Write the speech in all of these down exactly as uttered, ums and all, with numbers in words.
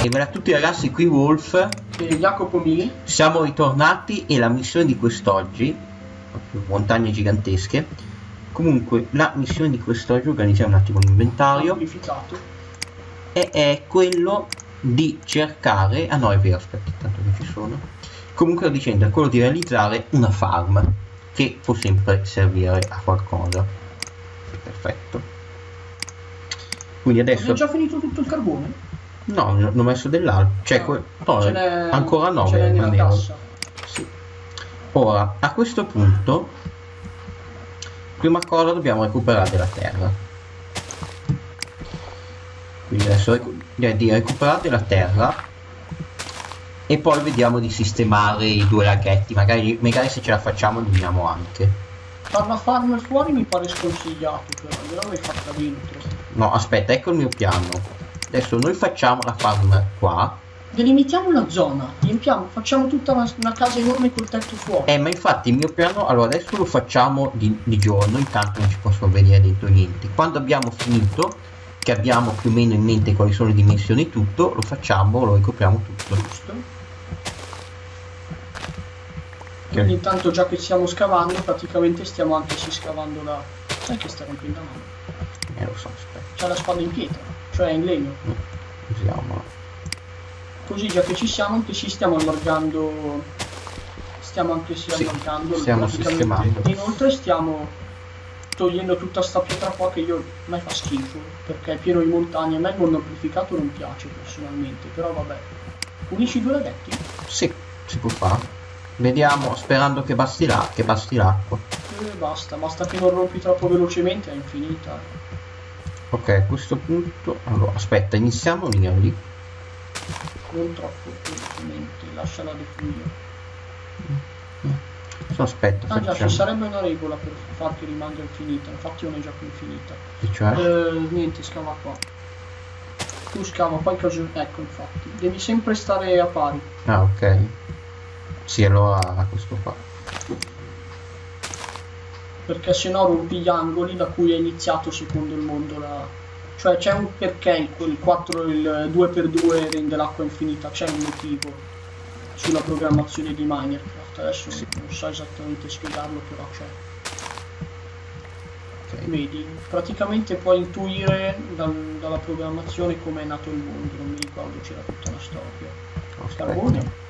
E bella a tutti ragazzi, qui Wolf e Jacopo Mili. Siamo ritornati e la missione di quest'oggi, montagne gigantesche. Comunque la missione di quest'oggi, organizziamo un attimo l'inventario, e è quello di cercare, ah no è vero, aspetta, tanto che ci sono. Comunque sto dicendo, è quello di realizzare una farm che può sempre servire a qualcosa. Perfetto. Quindi adesso... Hai già finito tutto il carbone? No, ne ho messo dell'altro, cioè no, no, ancora nove nella cassa. Sì. Ora, a questo punto, prima cosa dobbiamo recuperare della terra. Quindi adesso recu di recuperare della terra e poi vediamo di sistemare i due laghetti, magari, magari se ce la facciamo li uniamo anche. Far la farm fuori mi pare sconsigliato, però io l'avrei fatta dentro. No, aspetta, ecco il mio piano. Adesso noi facciamo la farm qua. Delimitiamo una zona, riempiamo, facciamo tutta una, una casa enorme col tetto fuori. Eh, ma infatti il mio piano, allora adesso lo facciamo di, di giorno, intanto non ci possono venire dentro niente. Quando abbiamo finito, che abbiamo più o meno in mente quali sono le dimensioni e tutto, lo facciamo, lo ricopriamo tutto. Giusto. Quindi intanto già che stiamo scavando, praticamente stiamo anche si scavando la... Sai che sta rompendo la mano? Eh lo so, aspetta. C'ha la spada in pietra, cioè in legno. Mm, usiamo. Così già che ci siamo anche ci stiamo allargando, stiamo anche si sì, allargando, stiamo sistemando. Inoltre stiamo togliendo tutta sta pietra qua che io a me fa schifo, perché è pieno di montagne. A me il mondo amplificato non piace personalmente, però vabbè. Unisci due laghetti? Sì, si può fare. Vediamo, sperando che basti là, che basti l'acqua. E basta, basta che non rompi troppo velocemente, è infinita. Ok, a questo punto, allora, aspetta, iniziamo a unire lì. Non troppo velocemente, lasciala defluire. Mm. So, aspetta, ah già, facciamo. ci sarebbe una regola per far che rimanga infinita, infatti non è già più infinita. E cioè? Eh, niente, scava qua. Tu scava, poi cosa... ecco infatti, devi sempre stare a pari. Ah, ok. Sì, allora questo qua. Perché se no rompi gli angoli da cui è iniziato secondo il mondo la... Cioè c'è un perché quel quattro, il due per due rende l'acqua infinita, c'è un motivo sulla programmazione di Minecraft. Adesso sì, non so esattamente spiegarlo, però c'è. Okay. Vedi, praticamente puoi intuire dal, dalla programmazione come è nato il mondo, non mi ricordo, c'era tutta una storia. Oh, carbone.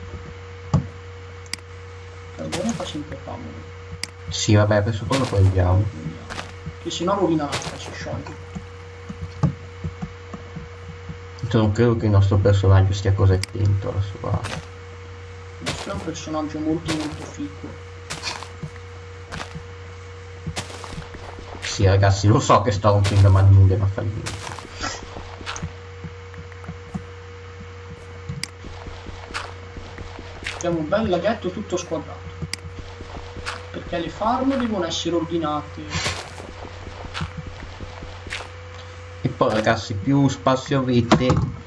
Carbone fa sempre comodo. Sì, vabbè, questo poi lo prendiamo. Che se no rovina l'acqua, si scioglie. Non credo che il nostro personaggio stia così attento alla sua... Il nostro è un personaggio molto molto fico. Sì ragazzi, lo so che sto rompendo maniglie, ma fa niente. Abbiamo un bel laghetto tutto squadrato. Perché le farm devono essere ordinate. E poi ragazzi, più spazio avete,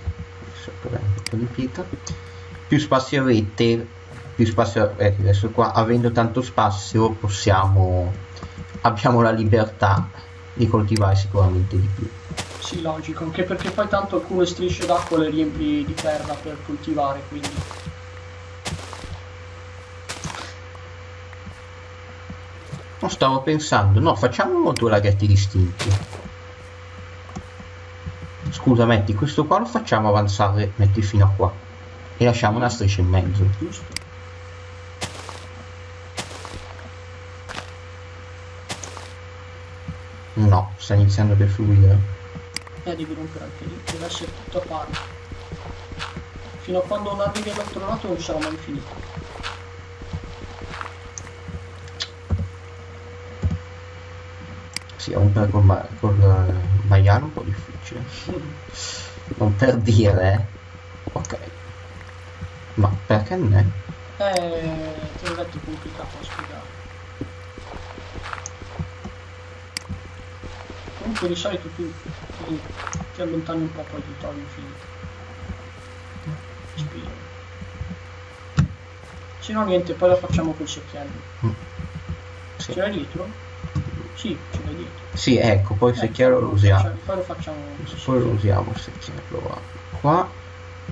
più spazio avete, più spazio eh, adesso qua, avendo tanto spazio possiamo, abbiamo la libertà di coltivare sicuramente di più. Sì, logico, anche perché poi tanto alcune strisce d'acqua le riempi di terra per coltivare, quindi non stavo pensando, no, facciamo due laghetti distinti. Scusa, metti questo qua, lo facciamo avanzare, metti fino a qua e lasciamo una striscia in mezzo. Giusto. No, sta iniziando a defluire. Eh, devi rompere anche lì, deve essere tutto a pari. Fino a quando non arrivi all'altro lato non sarà mai finito. Sì, è un po' col, ma col uh, maiale un po' difficile. Non per dire, eh. Ok. Ma perché non è? Eh, te l'ho detto, è complicato da spiegare. Comunque di solito tu ti, ti allontani un po', poi ti trovi infinito. Spiro. Se no niente, poi lo facciamo col secchiello. Mm. Sì. Ce l'hai dietro? Sì, ce l'hai dietro. Sì, ecco, poi il eh, secchiello lo usiamo. Cioè, poi lo facciamo. Poi lo usiamo il secchiello qua.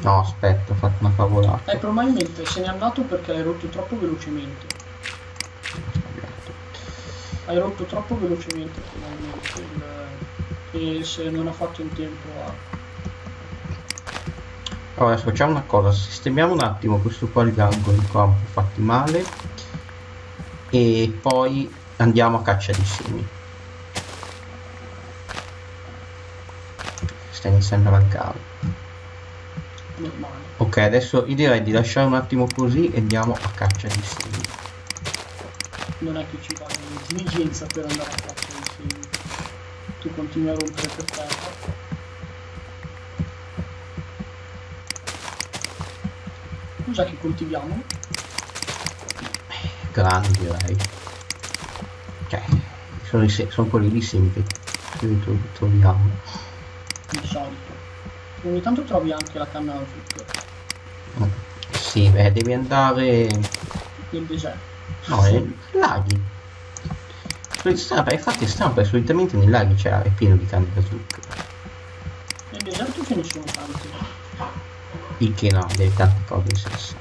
No, aspetta, ho fatto una favolata. Eh, probabilmente se n'è andato perché l'hai rotto troppo velocemente. Hai rotto troppo velocemente probabilmente il... e se non ha fatto in tempo a... Allora, adesso facciamo una cosa, sistemiamo un attimo questo qua gli angoli qua un po' fatti male e poi andiamo a caccia di semi. Sta iniziando a laggare. Normale. Ok, adesso io direi di lasciare un attimo così e andiamo a caccia di semi. Non è che ci va l'intelligenza per andare a caccia di semi. Tu continui a rompere per terra. Cos'è che coltiviamo? Grani direi. Cioè, sono, i se sono quelli lì semi che troviamo. Di solito. Ogni tanto trovi anche la canna da zucchero. Sì, beh, devi andare nel deserto. No, nei laghi. Strano, infatti è strano perché solitamente nei laghi c'è è pieno di canne da zucchero. Nel deserto ce ne sono tante. Il che no, deve tante cose interessanti.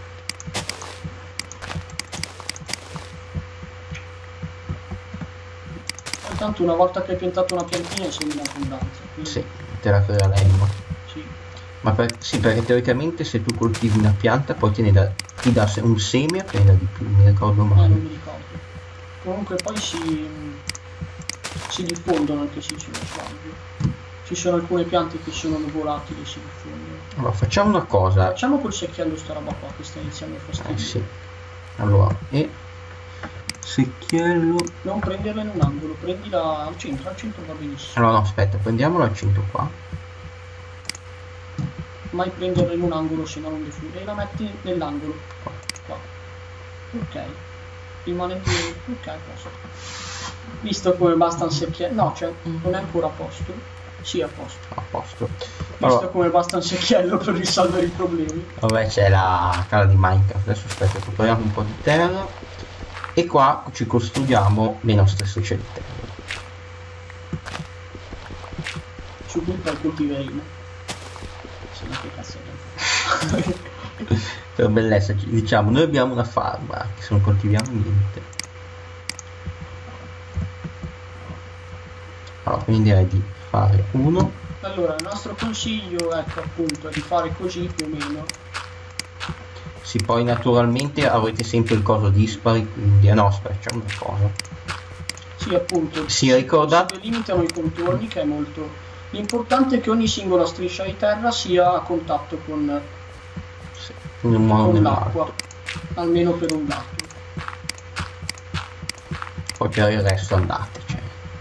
Tanto una volta che hai piantato una piantina sei in abbondanza. Quindi... Sì, te la fregalemmo. Sì. Ma per, sì, perché teoricamente se tu coltivi una pianta poi te ne dà, ti dà un seme appena di più, mi ricordo male. Eh, non mi ricordo. Comunque poi si, si diffondono anche se ci sbaglio. Ci sono alcune piante che sono volatili e si diffondono. Allora facciamo una cosa. Facciamo col secchiello sta roba qua che sta iniziando a fastidio. Eh sì. Allora, e secchiello. Non prenderla in un angolo, prendila al centro, al centro va benissimo. Allora no, aspetta, prendiamolo al centro qua. Mai prenderla in un angolo se no non defude. E la metti nell'angolo. Qua. Ok. Rimane di... ok, a posto. Visto come basta un secchiello. No, cioè non è ancora a posto. Sì, a posto. A posto. Visto allora, come basta un secchiello per risolvere i problemi. Vabbè, c'è la casa di Minecraft. Adesso aspetta, recuperiamo un po' di terra. E qua ci costruiamo le nostre strisce di terra. Su cui poi coltiveremo. Se no che cazzo è. Per bellezza diciamo, noi abbiamo una farma, che se non coltiviamo niente. Allora, quindi direi di fare uno. Allora, il nostro consiglio, ecco appunto, è di fare così più o meno. Sì, poi naturalmente avrete sempre il coso dispari, quindi... no, aspetta, facciamo una cosa. Sì, appunto. Si ricordate... Si delimitano i contorni, che è molto... L'importante è che ogni singola striscia di terra sia a contatto con, sì, con l'acqua, almeno per un lato. Poi per il resto andate, cioè.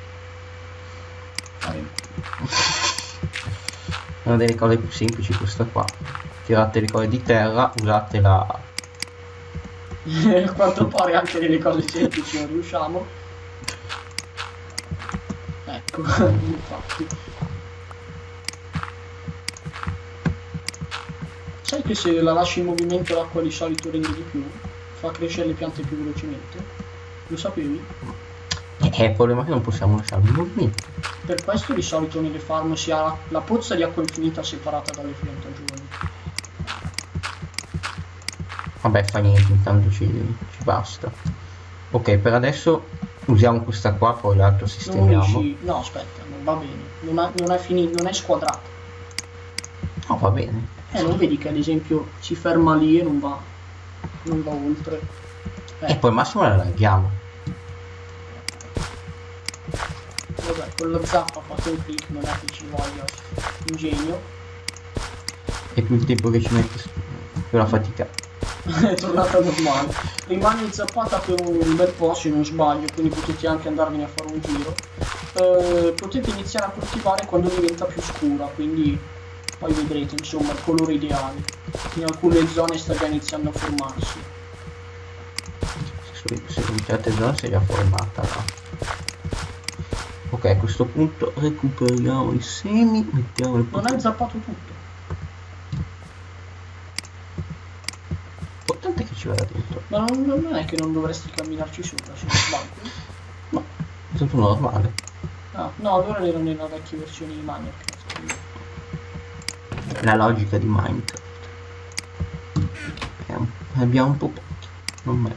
Una delle cose più semplici questa qua. Tirate le cose di terra, usate la... A quanto pare anche delle cose semplici non riusciamo. Ecco, infatti. Sai che se la lasci in movimento l'acqua di solito rende di più? Fa crescere le piante più velocemente? Lo sapevi? Eh, il problema è che non possiamo lasciarlo in movimento. Per questo di solito nelle farm si ha la pozza di acqua infinita separata dalle piantagioni. Vabbè, fa niente, intanto ci, ci basta. Ok, per adesso usiamo questa qua, poi l'altro sistemiamo. Unisci... No, aspetta, non va bene. Non, ha, non è finito, non è squadrata. No, va bene. Eh, non vedi che ad esempio si ferma lì e non va, non va oltre. Eh. E poi al massimo la allarghiamo. Vabbè, con la zappa fate un clic, non è che ci voglia ingegno. E più il tempo che ci metti, più la fatica. È tornata normale. Rimane zappata per un bel po' se non sbaglio, quindi potete anche andarvene a fare un giro. Eh, potete iniziare a coltivare quando diventa più scura, quindi poi vedrete insomma il colore ideale. In alcune zone sta già iniziando a formarsi. Se in certe zone si è già formata là. Ok, a questo punto recuperiamo i semi, mettiamo il... Non hai zappato tutto. L'importante è che ci vada dentro. Ma non, non è che non dovresti camminarci sopra, se non sbaglio. No, è tutto normale. Ah, no, allora erano nella vecchia versione di Minecraft. La logica di Minecraft. Eh, abbiamo un po' pochi, non me.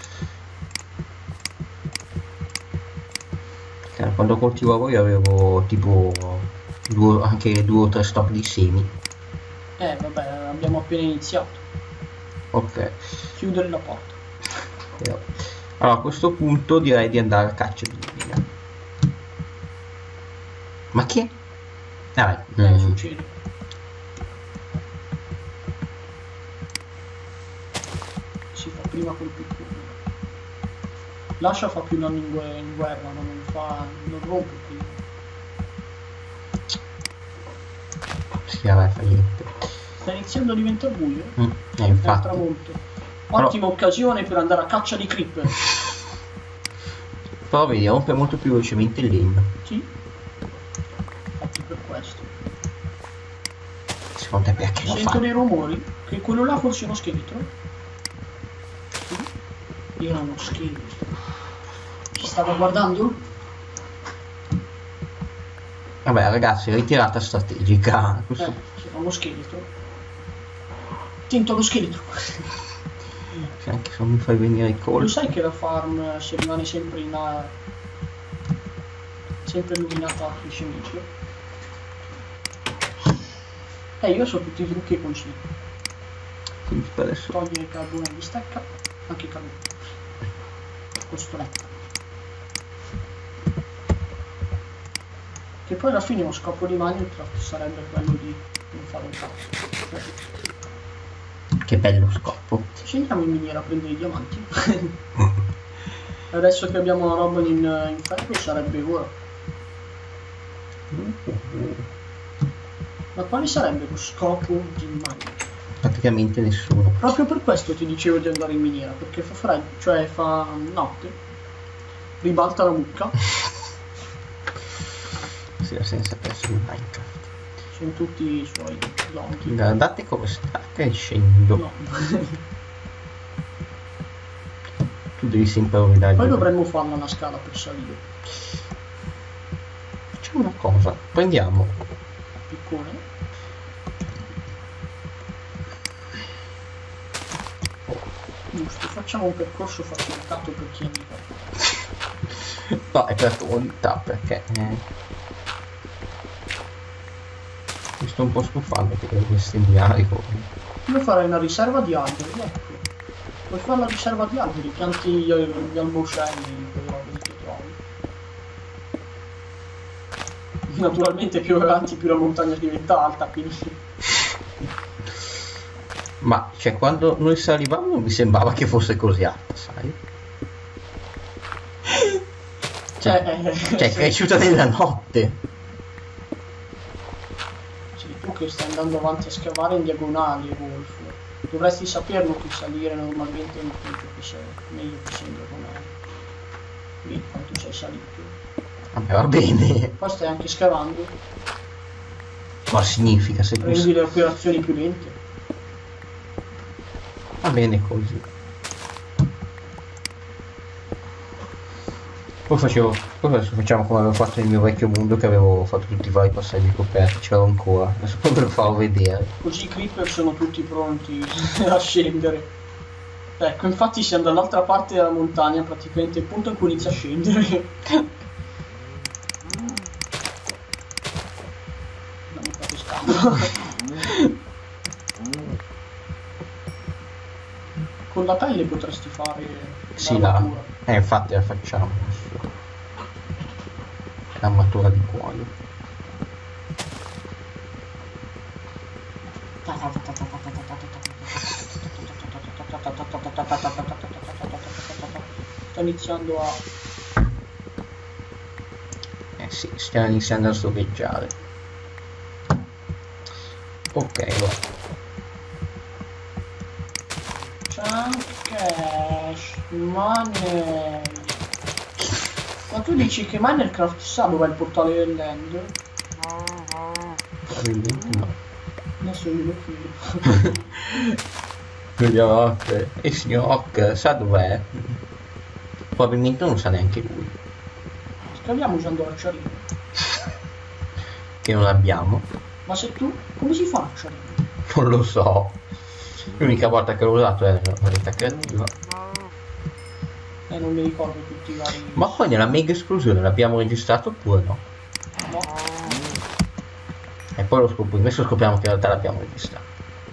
Perché quando coltivavo io avevo tipo due, anche due o tre stock di semi. Eh vabbè, abbiamo appena iniziato. Ok. Chiudere la porta. Allora a questo punto direi di andare a caccia di mine. Ma che? Dai, Eh, mm. succede. Si fa prima col piccolo. Lascia fa più danni in, gu in guerra, ma non fa. non rompe prima. Sì, vabbè, fa niente. Sta iniziando a diventare buio? Mm, eh, È infatti. il tramonto. Ottima Però... occasione per andare a caccia di creeper. Però vedi, rompe molto più velocemente il legno. Sì. Infatti per questo. Secondo te perché lo fa? Sento dei rumori? Che quello là forse è uno scheletro? Sì. Era uno scheletro. Ci stava guardando? Vabbè ragazzi, ritirata strategica. Questo... Eh, c'era uno scheletro. Attento allo scheletro. Cioè, anche se non mi fai venire i colpi. Lo sai che la farm si rimane sempre in a... sempre illuminata a crescimento? Eh, io so tutti i trucchi e consigli. Quindi per adesso... Togliere il carbone di stecca, anche il carbone. Costoletta. Che poi alla fine lo scopo di Minecraft sarebbe quello di non fare un cazzo. Che bello scopo. Scendiamo in miniera a prendere i diamanti. Adesso che abbiamo la roba in, in ferro sarebbe ora. Ma quale sarebbe lo scopo di Minecraft? Praticamente nessuno. Proprio per questo ti dicevo di andare in miniera, perché fa freddo, cioè fa notte, ribalta la mucca. Sì, senza perso in Minecraft. Sono tutti i suoi zombie. Guardate come stacca e scendo. No. Tu devi sempre rovinare. Poi dovremmo farla una scala per salire. Facciamo una cosa, prendiamo Piccone. Giusto, facciamo un percorso facilitato per chi è amico. No, è per volontà, perché eh... mi sto un po' stufando di questi binari. Io farei una riserva di alberi, ecco. Puoi fare la riserva di alberi, pianti gli, gli alboscelli, quelle robe che trovi. Naturalmente più avanti più la montagna diventa alta, quindi... Ma, cioè, quando noi salivamo non mi sembrava che fosse così alta, sai? Cioè, eh, cioè è cresciuta nella notte. Tu che stai andando avanti a scavare in diagonale, Wolf, dovresti saperlo che salire normalmente è meglio che sei, meglio che sei in diagonale. Vedi quanto sei salito. Vabbè, va bene. Poi stai anche scavando. Ma significa se prendi tu... le operazioni più lente. Va bene così. Poi facevo, poi adesso facciamo come avevo fatto nel mio vecchio mondo, che avevo fatto tutti i vari passaggi coperti, c'ero ancora, adesso poi ve lo farò vedere. Così i creeper sono tutti pronti a scendere. Ecco, infatti siamo dall'altra parte della montagna, praticamente il punto in cui inizia a scendere. Non mi fate scambio. Con la pelle potresti fare sì, la... Eh, infatti la facciamo adesso. L'armatura di cuoio. Sta iniziando a... Eh sì, stiamo iniziando a soveggiare. Ok, va. Cash, money. Ma tu dici che Minecraft sa dov'è il portale dell'end? Probabilmente no. Adesso io lo chiedo. Signor Rock, e signor Rock sa dov'è? Probabilmente non sa neanche lui. Scaviamo usando l'acciarino. Che non abbiamo. Ma se tu, come si fa l'acciarino? Non lo so. L'unica volta che l'ho usato è la varietà creativa. E eh, non mi ricordo tutti i vari. Ma poi nella mega esplosione l'abbiamo registrato oppure no? No. E poi lo scop adesso scopriamo che in realtà l'abbiamo registrato.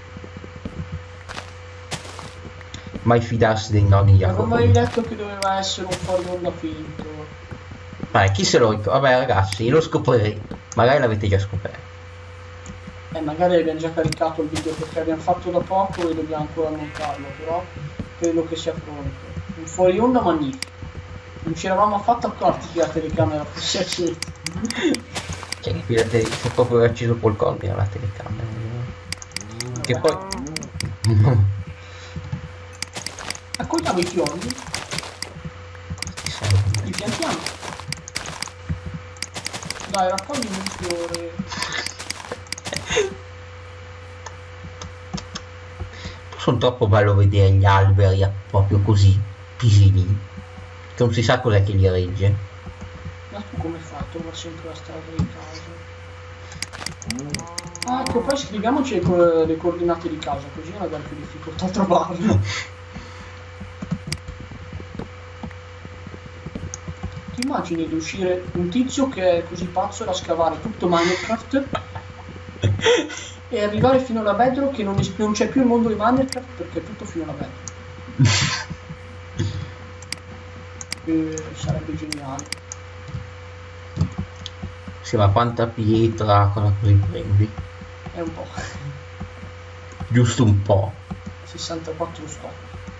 Mai fidarsi dei nonni di Jacopo. Ma non mi hai detto che doveva essere un fuori onda finto. Vabbè, chi se lo ricorda? Vabbè ragazzi, io lo scoprirei. Magari l'avete già scoperto. Eh, magari abbiamo già caricato il video perché abbiamo fatto da poco e dobbiamo ancora montarlo, però credo che sia pronto. Un fuori onda magnifico. Non ci eravamo affatto accorti che la telecamera fosse accesa. Cioè, che se proprio acceso qualcosa nella telecamera. Vabbè. Che poi... Raccogliamo i fiori. Li piantiamo. Dai, raccogli un fiore. Sono troppo bello vedere gli alberi proprio così pisini, che non si sa cos'è che li regge. Ma tu come fai a trovare sempre la strada di casa? Ah, ecco, poi scriviamoci le, le coordinate di casa, così non abbiamo più difficoltà a trovarlo. Ti immagini di uscire un tizio che è così pazzo da scavare tutto Minecraft e arrivare fino alla bedrock che non, non c'è più il mondo di Minecraft perché è tutto fino alla bedrock. E sarebbe geniale. Sì, ma quanta pietra, cosa così prendi? È un po'. Giusto un po'. sessantaquattro stop.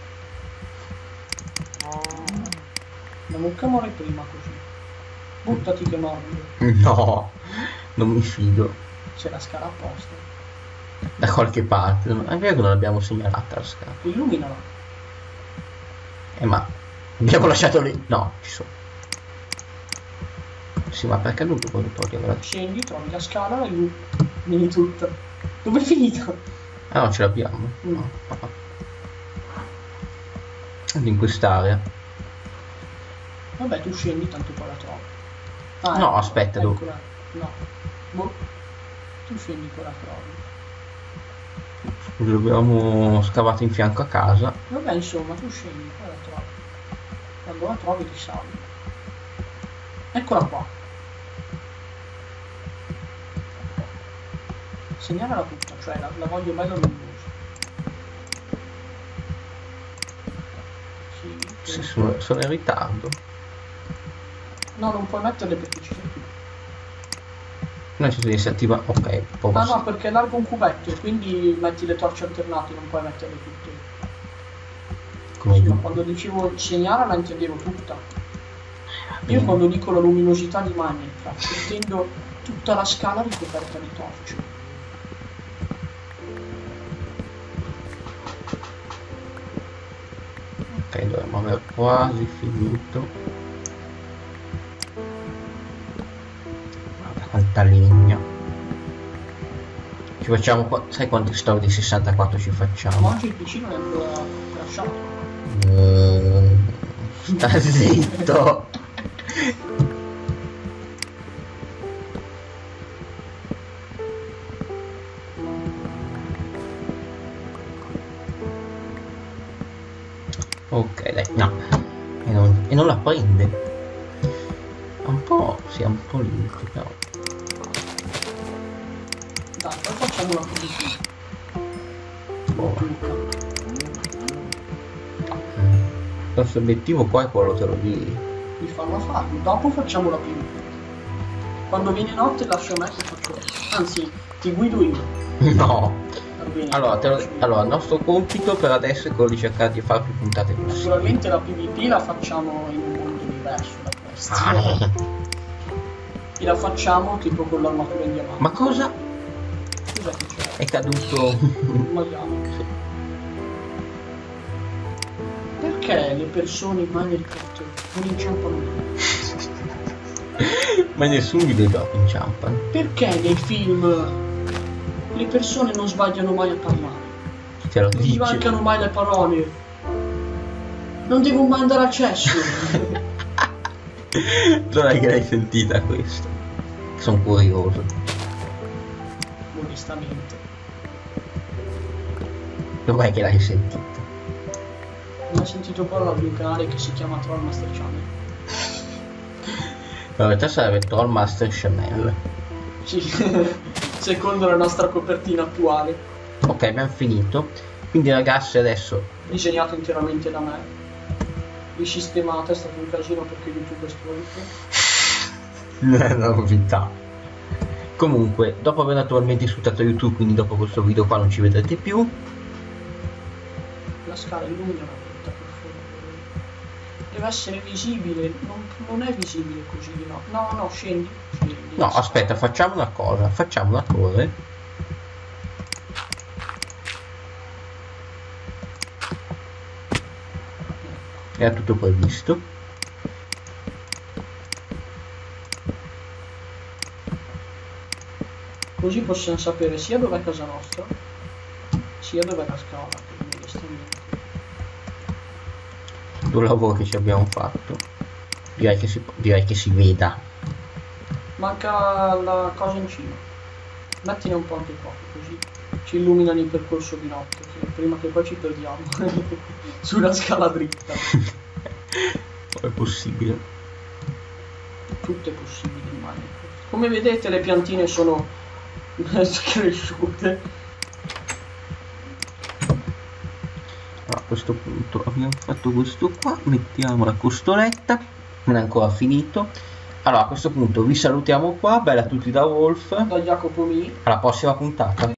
La muccamore prima così. Buttati che morbido. No, non mi fido. C'è la scala apposta. Da qualche parte. È vero che non l'abbiamo segnalata la scala. Illuminala. Eh ma abbiamo lasciato lì. No, ci sono. Sì, ma perché non lo voglio togliere? Scendi, trovi la scala e lui. Vieni tutta. Dove è finita? Ah no, ce l'abbiamo. No. In quest'area. Vabbè, tu scendi, tanto poi la trovi. Ah, no, ecco, aspetta, eccola. dove? No. Boh. Tu scendi, poi la trovi. L'abbiamo scavato in fianco a casa. Vabbè, insomma, tu scendi, poi la trovi. Quando la trovi ti salvi. Eccola qua. Segnala tutta, cioè la, la voglio bella luminosa. Sì, Sì, sono, sono in ritardo. no, non puoi metterle perché ci sei tu. Noi ci si attiva. Ok, poi Ah no, perché è largo un cubetto, quindi metti le torce alternate, non puoi metterle tutte. come Sì, giù. ma quando dicevo segnala la intendevo tutta. Io quando dico la luminosità di Minecraft intendo tutta la scala ricoperta di torce. Ok, dovremmo aver quasi finito. Guarda quanta legna. Ci facciamo qua. Sai quanti store di sessantaquattro ci Ma facciamo? oggi il P C non è ancora crashato. Uh, sta zitto. Ok, dai, no. E non, e non la prende. È un po'. Sì, è un po' lento, però. Dai, poi facciamo la posizione. Boh. Il nostro obiettivo qua è quello, te lo dico. Di farla fare. Dopo facciamo la prima. Quando viene notte lascio a me che faccio. Anzi, ti guido io. No. Va bene. Allora, te lo- allora, il nostro compito per adesso è quello di cercare di fare più puntate possibili. Naturalmente la PvP la facciamo in un mondo diverso da questo. Ah. E la facciamo tipo con l'armatura in diamante. Ma cosa? Cos'è che c'è? È caduto. Un maiale. Perché le persone in Minecraft non inciampano mai? Ma in nessun videogioco inciampano. Perché nei film le persone non sbagliano mai a parlare? Te lo Non gli dice. mancano mai le parole? Non devo mai andare al cesso? Dov'è che l'hai sentita questa? Sono curioso. Onestamente. Dov'è che l'hai sentito? Non ho sentito parlare di un canale che si chiama Trollmaster Channel. In realtà sarebbe Trollmaster Channel. Sì, secondo la nostra copertina attuale. Ok, abbiamo finito. Quindi ragazzi adesso... Disegnato interamente da me. Risistemato, è stato un casino perché YouTube è stronzo. Non è una novità. Comunque, dopo aver naturalmente sfruttato YouTube, quindi dopo questo video qua non ci vedrete più. La scala illumina per favore. Deve essere visibile, non, non è visibile così di no. No, no, scendi. scendi No, aspetta, facciamo una cosa, facciamo una torre. Era tutto previsto. Così possiamo sapere sia dov'è casa nostra, sia dov'è la scala. Un lavoro che ci abbiamo fatto. Direi che si, direi che si veda. Manca la cosa in cima. Mettine un po' anche qua, così ci illuminano il percorso di notte, prima che poi ci perdiamo sulla scala dritta. È possibile. Tutto è possibile in Minecraft. Come vedete le piantine sono cresciute. A questo punto abbiamo fatto questo qua, mettiamo la costoletta, non è ancora finito. Allora a questo punto vi salutiamo qua, bella a tutti da Wolf, Da Jacopo Mi. alla prossima puntata.